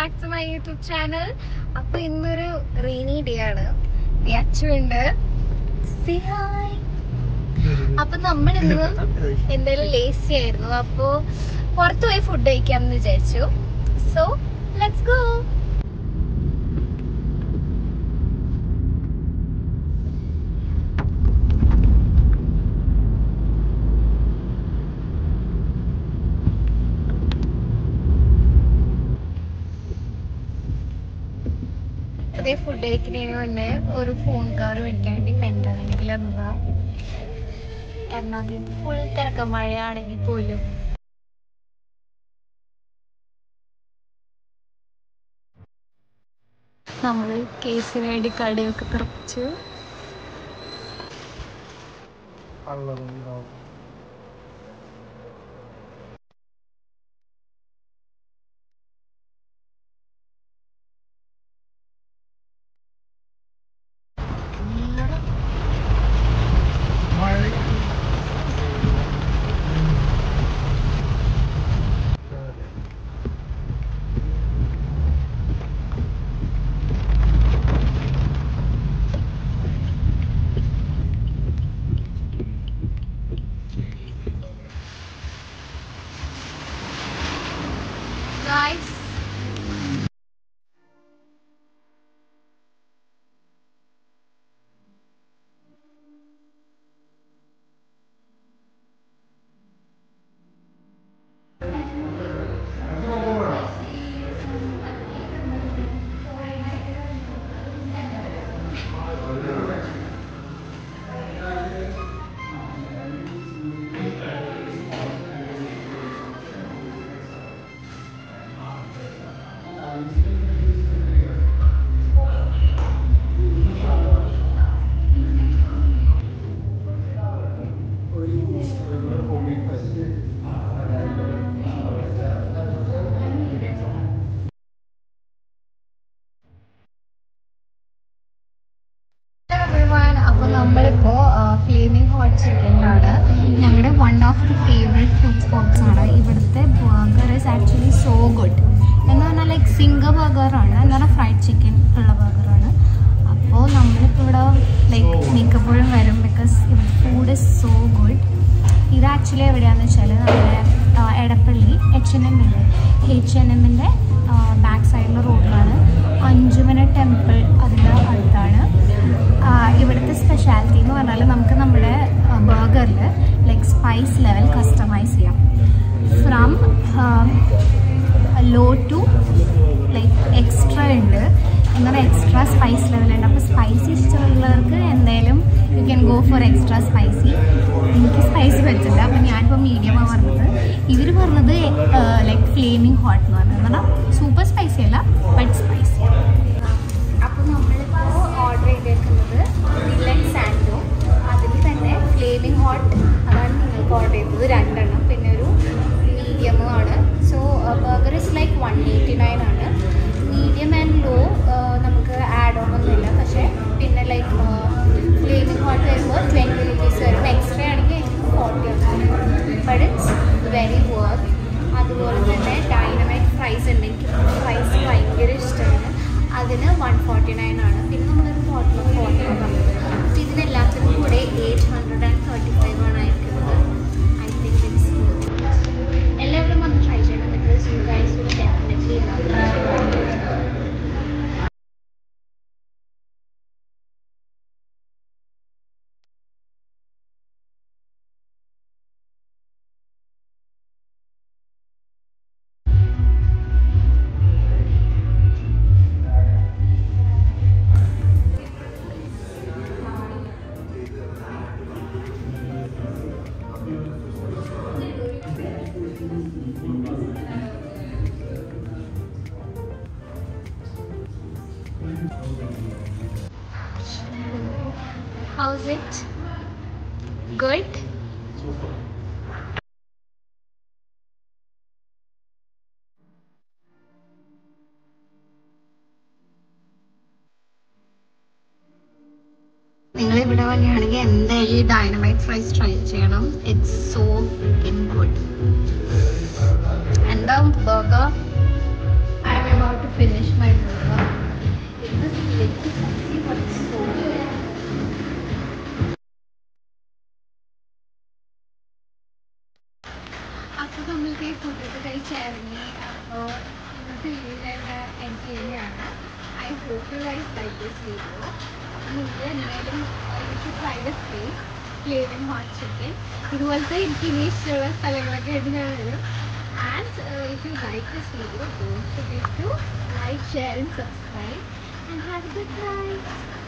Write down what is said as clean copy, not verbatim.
back to my YouTube channel. അപ്പോൾ ഇന്നൊരു rainy day ആണ്. അച്ചുണ്ട്. Say hi. അപ്പോൾ നമ്മൾ ഇന്ന് എന്തായാലും ലേസി ആയിരുന്നു. അപ്പോൾ പുറത്ത് പോയി ഫുഡ് കഴിക്കാമെന്ന് വിചാരിച്ചു. So let's go. ഫുഡ് കഴിക്കുന്നതിന് മുന്നേ ഒരു ഫോൺ കാർ മേടിക്കാൻ വേണ്ടി പെൻഡാണെങ്കിൽ എന്താ എറണാകുളം ഫുൾ തിരക്കം മഴയാണെങ്കിൽ പോലും നമ്മൾ കേസിന് വേണ്ടി കടയൊക്കെ തുറച്ചു. Guys, അപ്പോൾ നമ്മളിപ്പോൾ ഫ്ലേമിംഗ് ഹോട്ട് ചിക്കനിലാണ്. ഞങ്ങളുടെ one of the favourite food spots ആണ്. ഇവിടുത്തെ burger is actually so good. എന്ന് പറഞ്ഞാൽ ലൈക്ക് സിംഗർ ബർഗറാണ്, എന്ന് പറഞ്ഞാൽ ഫ്രൈഡ് ചിക്കൻ ഉള്ള ബർഗറാണ്. അപ്പോൾ നമ്മളിപ്പോൾ ഇവിടെ ലൈക്ക് മിക്കപ്പോഴും വരും ബിക്കോസ് ഇവിടെ ഫുഡ് ഇസ് സോ ഗുഡ്. ഇത് ആക്ച്വലി എവിടെയാണെന്ന് വെച്ചാൽ നമ്മുടെ എടപ്പള്ളി H&Mൻ്റെ ബാക്ക് സൈഡിലെ റോഡിലാണ്. അഞ്ചുമന ടെമ്പിൾ അതിൻ്റെ അടുത്താണ്. ഇവിടുത്തെ സ്പെഷ്യാലിറ്റി എന്ന് പറഞ്ഞാൽ നമുക്ക് നമ്മുടെ ബർഗറിൽ ലൈക്ക് സ്പൈസ് ലെവൽ കസ്റ്റമൈസ് ചെയ്യാം. From low to like extra ഉണ്ട്, എന്നാൽ എക്സ്ട്രാ സ്പൈസ് ലെവലുണ്ട്. അപ്പോൾ സ്പൈസി ഇഷ്ടമുള്ളവർക്ക് എന്തായാലും you can go for extra spicy. എനിക്ക് സ്പൈസി പറ്റില്ല, അപ്പോൾ ഞാനിപ്പോൾ മീഡിയമാണ് പറഞ്ഞത്. ഇവർ പറഞ്ഞത് ലൈക്ക് ഫ്ലേമിംഗ് ഹോട്ട് എന്ന് പറഞ്ഞാൽ സൂപ്പർ സ്പൈസി അല്ല, ബട്ട് സ്പൈസിയാണ്. അപ്പോൾ നമ്മളിപ്പോൾ ഓർഡർ ചെയ്തേക്കുന്നത് ഡിലൈറ്റ് സാൻഡോ, അതിൽ തന്നെ ഫ്ലേമിംഗ് ഹോട്ട് അതാണ് നിങ്ങൾക്ക് ഓർഡർ ചെയ്തത്, 2 എണ്ണം, പിന്നെ ഒരു മീഡിയമും ആണ്. സോ ബർഗർ ഇസ് ലൈക്ക് 189 ആണ്. മീഡിയം ആൻഡ് ലോ നമുക്ക് ആഡ് ഓൺ ഒന്നുമില്ല, പക്ഷേ പിന്നെ ലൈക്ക് ഫ്ലേമിംഗ് ഹോട്ട് വരുമ്പോൾ 20 rupees വരും. എക്സ്ട്രാ ആണെങ്കിൽ എനിക്ക് 40 ആണ്, ബട്ട് ഇറ്റ്സ് വെരി വർത്ത്. അതുപോലെ തന്നെ ഡൈനമൈറ്റ് ഫ്രൈസ് ഉണ്ട്, എനിക്ക് ഫ്രൈസ് ഭയങ്കര ഇഷ്ടമാണ്. അതിന് 149 ആണ്. പിന്നെ നമ്മളൊരു ബോട്ടിൽ ഓഫ് വാട്ടർ പറഞ്ഞത്. അപ്പോൾ ഇതിനെല്ലാത്തിനും കൂടെ 835 ആണ് അയക്കുന്നത്. ഐ തിങ്ക് ഇറ്റ്സ് എല്ലാവരും ഒന്ന് ട്രൈ ചെയ്യണം. Because you guys will definitely love it. How's it? Good? Super. നിങ്ങൾ ഇവിടെ വരികയാണെങ്കിൽ എന്തായാലും ഈ ഡൈനമൈറ്റ് ഫ്രൈസ് ട്രൈ ചെയ്യണം. It's so good. എന്താ burger I am about to നമ്മൾക്ക് ഈ ഫുഡൊക്കെ കഴിച്ചിറങ്ങി അപ്പോൾ ഇന്നത്തെ വീഡിയോ എൻഡ് ചെയ്യുകയാണ്. I hope you guys like this video. നിങ്ങൾ എന്തായാലും you should try this place flaming hot chicken. ഇതുപോലത്തെ എനിക്ക് ഇനി ഇഷ്ടമുള്ള സ്ഥലങ്ങളൊക്കെ ആയിട്ട് ഞാൻ വരും. And if you like this video, don't forget to like, share and subscribe. And have a good night.